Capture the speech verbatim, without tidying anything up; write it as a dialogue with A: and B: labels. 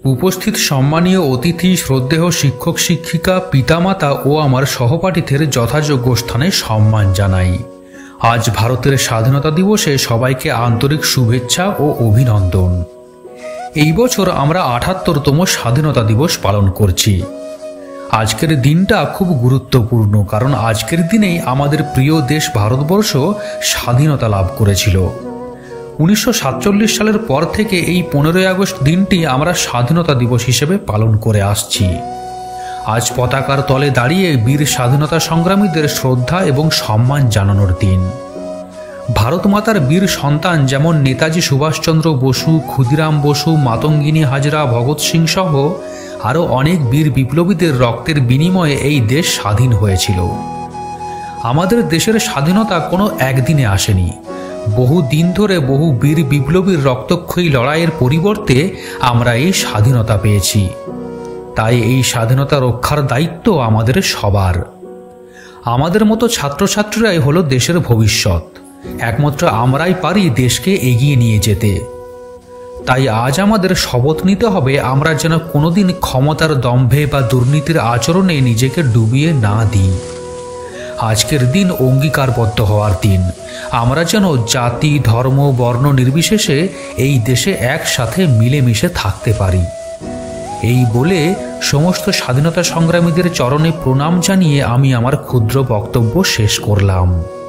A: উপস্থিত সম্মানীয় অতিথি, শ্রদ্ধেয় শিক্ষক শিক্ষিকা, পিতামাতা ও আমার সহপাঠীদের যথাযোগ্য স্থানে সম্মান জানাই। আজ ভারতের স্বাধীনতা দিবসে সবাইকে আন্তরিক শুভেচ্ছা ও অভিনন্দন। এই বছর আমরা আটাত্তরতম স্বাধীনতা দিবস পালন করছি। আজকের দিনটা খুব গুরুত্বপূর্ণ, কারণ আজকের দিনেই আমাদের প্রিয় দেশ ভারতবর্ষ স্বাধীনতা লাভ করেছিল। উনিশশো সাতচল্লিশ সালের পর থেকে এই পনেরোই আগস্ট দিনটি আমরা স্বাধীনতা দিবস হিসেবে পালন করে আসছি। আজ পতাকার তলে দাঁড়িয়ে বীর স্বাধীনতা সংগ্রামীদের শ্রদ্ধা এবং সম্মান জানানোর দিন। ভারত মাতার বীর সন্তান যেমন নেতাজি সুভাষচন্দ্র বসু, ক্ষুদিরাম বসু, মাতঙ্গিনী হাজরা, ভগৎ সিং সহ আরও অনেক বীর বিপ্লবীদের রক্তের বিনিময়ে এই দেশ স্বাধীন হয়েছিল। আমাদের দেশের স্বাধীনতা কোনো একদিনে আসেনি। বহু দিন ধরে বহু বীর বিপ্লবীর রক্তক্ষয়ী লড়াইয়ের পরিবর্তে আমরা এই স্বাধীনতা পেয়েছি। তাই এই স্বাধীনতা রক্ষার দায়িত্ব আমাদের সবার। আমাদের মতো ছাত্রছাত্রীরাই হলো দেশের ভবিষ্যৎ। একমাত্র আমরাই পারি দেশকে এগিয়ে নিয়ে যেতে। তাই আজ আমাদের শপথ নিতে হবে আমরা যেন কোনোদিন ক্ষমতার দম্ভে বা দুর্নীতির আচরণে নিজেকে ডুবিয়ে না দিই। আজকের দিন অঙ্গীকারবদ্ধ হওয়ার দিন। আমরা যেন জাতি, ধর্ম, বর্ণ নির্বিশেষে এই দেশে একসাথে মিলেমিশে থাকতে পারি। এই বলে সমস্ত স্বাধীনতা সংগ্রামীদের চরণে প্রণাম জানিয়ে আমি আমার ক্ষুদ্র বক্তব্য শেষ করলাম।